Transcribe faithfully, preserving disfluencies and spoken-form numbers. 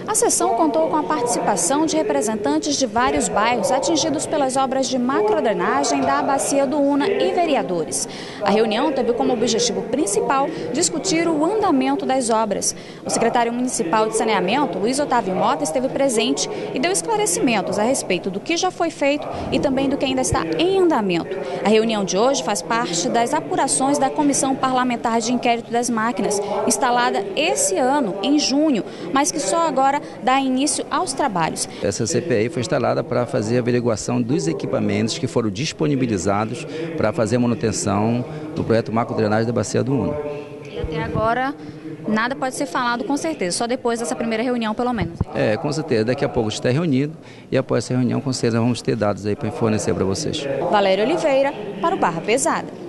A sessão contou com a participação de representantes de vários bairros atingidos pelas obras de macrodrenagem da Bacia do Una e vereadores. A reunião teve como objetivo principal discutir o andamento das obras. O secretário municipal de saneamento, Luiz Otávio Mota, esteve presente e deu esclarecimentos a respeito do que já foi feito e também do que ainda está em andamento. A reunião de hoje faz parte das apurações da Comissão Parlamentar de Inquérito das Máquinas, instalada esse ano, em junho, mas que só agora dá início aos trabalhos. Essa C P I foi instalada para fazer a averiguação dos equipamentos que foram disponibilizados para fazer a manutenção do projeto macrodrenagem da Bacia do Una. E até agora nada pode ser falado com certeza, só depois dessa primeira reunião pelo menos. É, com certeza. Daqui a pouco a gente está reunido e após essa reunião com certeza vamos ter dados aí para fornecer para vocês. Valéria Oliveira para o Barra Pesada.